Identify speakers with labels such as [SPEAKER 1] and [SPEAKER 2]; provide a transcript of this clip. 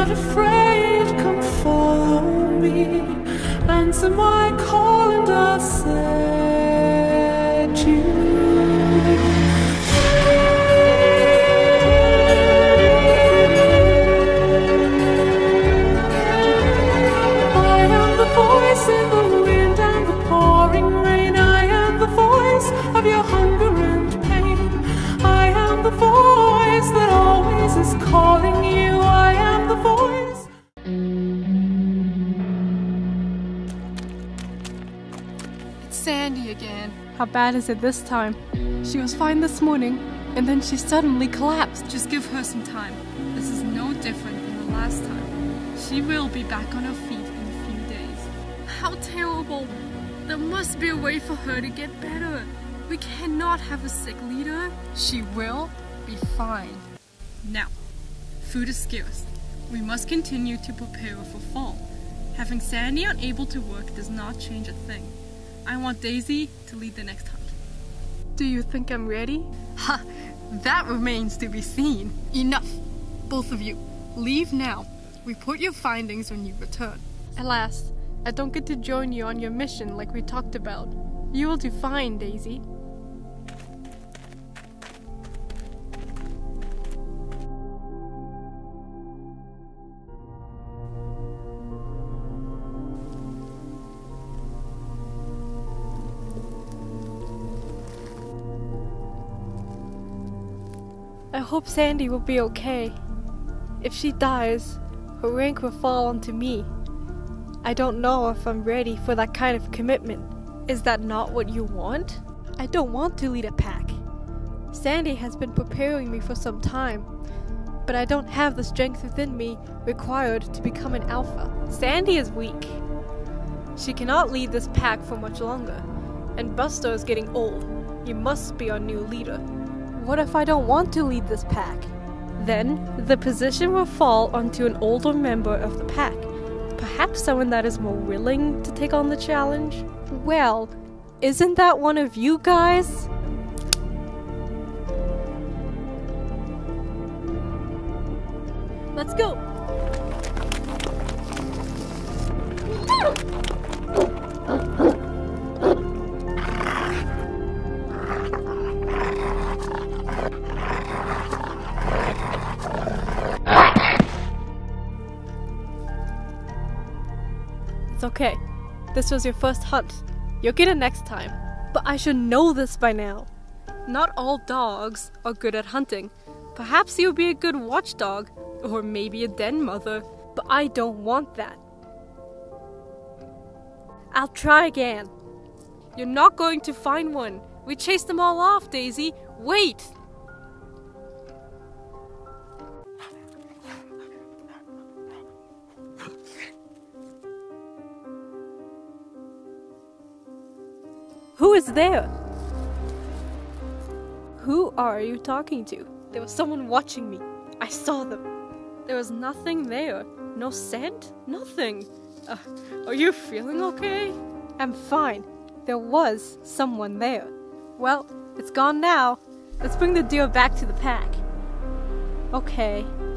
[SPEAKER 1] not afraid, come follow me. Answer my call and I'll set you of your hunger and pain. I am the voice that always is calling you. I am the voice.
[SPEAKER 2] It's Sandy again.
[SPEAKER 3] How bad is it this time? She was fine this morning, and then she suddenly collapsed.
[SPEAKER 2] Just give her some time. This is no different than the last time. She will be back on her feet in a few days. How terrible! There must be a way for her to get better. We cannot have a sick leader. She will be fine. Now, food is scarce. We must continue to prepare for fall. Having Sandy unable to work does not change a thing. I want Daisy to lead the next hunt.
[SPEAKER 3] Do you think I'm ready?
[SPEAKER 2] Ha! That remains to be seen. Enough! Both of you, leave now. Report your findings when you return.
[SPEAKER 3] Alas, I don't get to join you on your mission like we talked about. You will do fine, Daisy. I hope Sandy will be okay. If she dies, her rank will fall onto me. I don't know if I'm ready for that kind of commitment. Is that not what you want? I don't want to lead a pack. Sandy has been preparing me for some time, but I don't have the strength within me required to become an alpha. Sandy is weak. She cannot lead this pack for much longer, and Buster is getting old. He must be our new leader. What if I don't want to lead this pack? Then the position will fall onto an older member of the pack. Perhaps someone that is more willing to take on the challenge? Well, isn't that one of you guys? Let's go! It's okay. This was your first hunt. You'll get it next time. But I should know this by now. Not all dogs are good at hunting. Perhaps you'll be a good watchdog, or maybe a den mother, but I don't want that. I'll try again. You're not going to find one. We chased them all off, Daisy. Wait! Who is there? Who are you talking to? There was someone watching me. I saw them. There was nothing there. No scent? Nothing. Are you feeling okay? I'm fine. There was someone there. Well, it's gone now. Let's bring the deer back to the pack. Okay.